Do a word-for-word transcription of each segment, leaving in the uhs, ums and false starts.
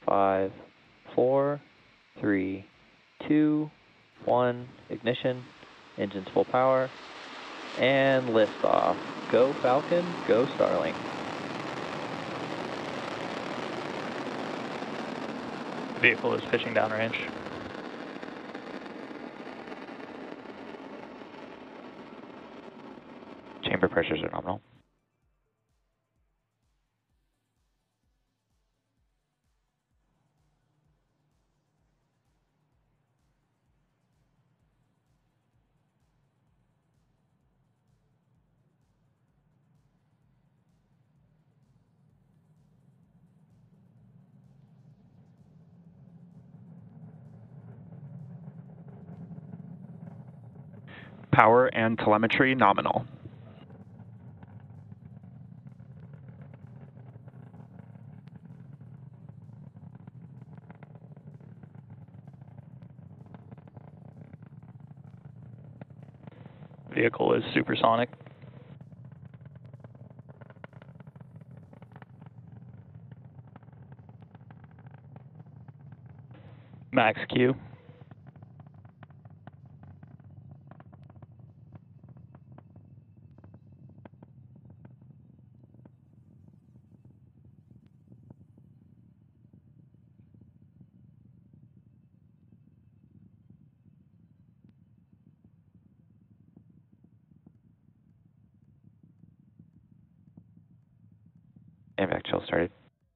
five, four, three, two, one, ignition, engines full power, and liftoff. Go Falcon, go Starlink. Vehicle is pitching downrange. Chamber pressures are nominal. Power and telemetry nominal. Vehicle is supersonic. Max Q. AMVAC chill started.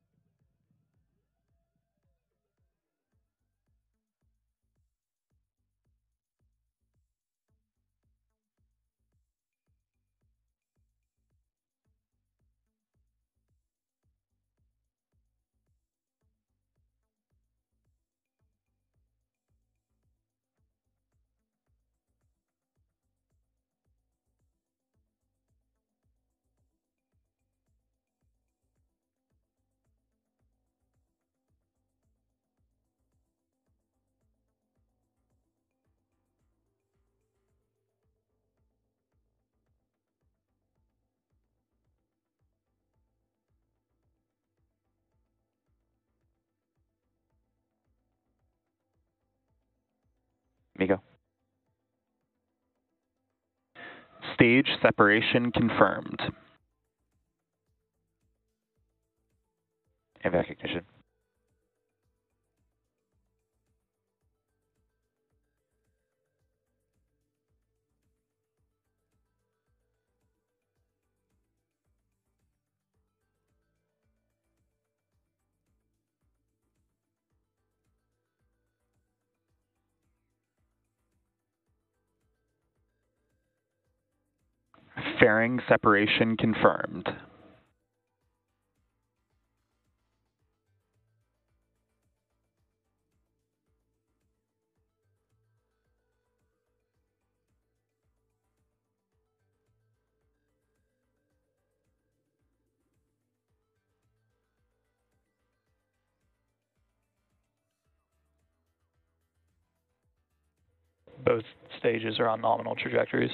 MECO. Stage separation confirmed. AMVAC ignition. Fairing separation confirmed. Both stages are on nominal trajectories.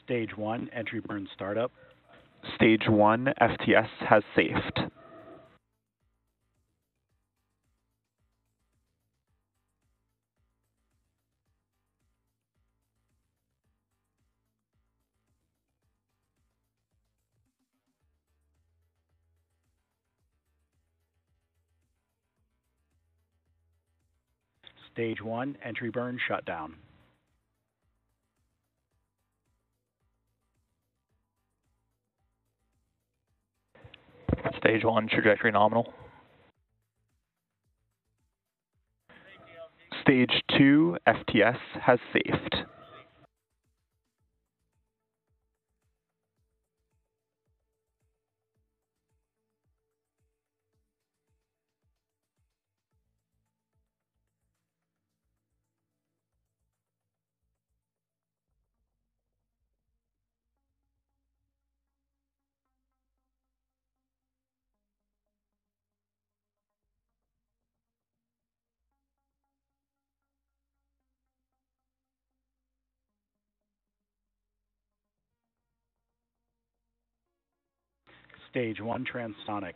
Stage one, entry burn startup. Stage one, F T S has safed. Stage one, entry burn shutdown. Stage one, trajectory nominal. Stage two, F T S has safed. Stage one, transonic.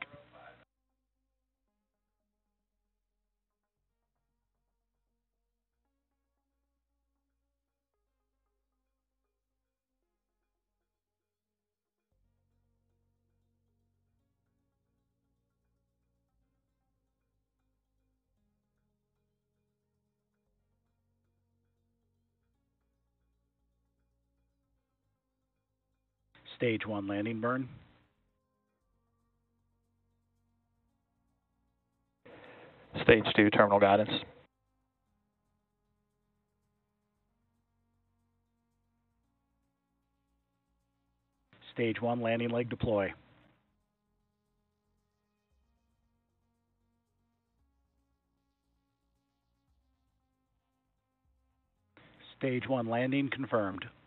Stage one, landing burn. Stage two, terminal guidance. Stage one, landing leg deploy. Stage one, landing confirmed.